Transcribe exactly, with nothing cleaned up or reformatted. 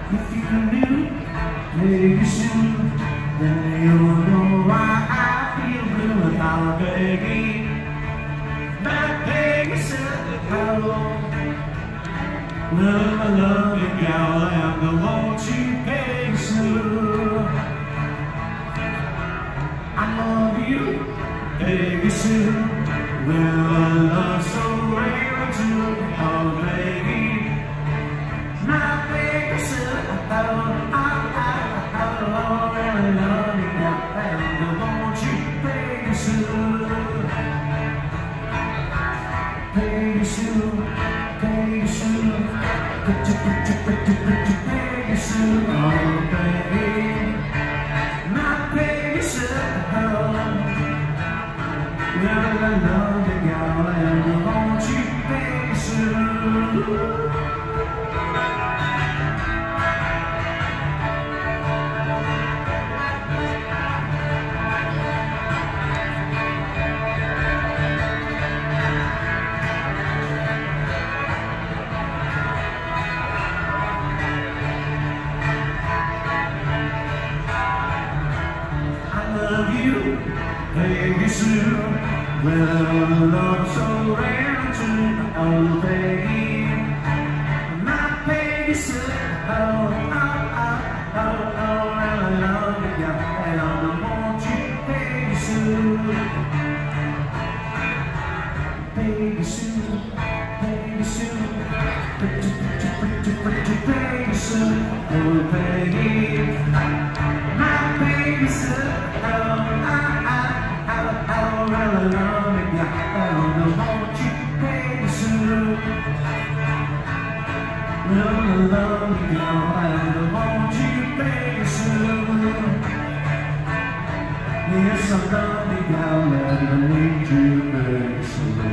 If you knew, maybe soon, then you'll know why I feel blue without begging. Not begging, said hello. Well, I love you, gal, and I want you beg soon. I love you, baby, soon. Well, I love so rare too. Oh, baby, my baby, soon. Oh, I, I, I, I really love you, gal, and I want you baby, soon. Baby, soon, baby, soon. Pretty, pretty, pretty, pretty, baby, soon. Oh, baby, my baby, soon. Well, I love you, girl, and I want you baby soon. I love you, baby, soon. Well, love so rare too. Oh, baby, my baby, soon. Oh, oh, oh, oh, oh, well, I love you, yeah, and I want you, baby, soon. Baby, soon, baby, soon. Pretty, pretty, pretty, pretty, baby, soon. Oh, baby, my baby, soon. Oh, oh, oh, oh, oh, well, I love you, yeah, and I want you, baby, soon. Well, I love you, yeah, and I want you, baby, soon. Yes, I love you, yeah, and I need you, baby, soon.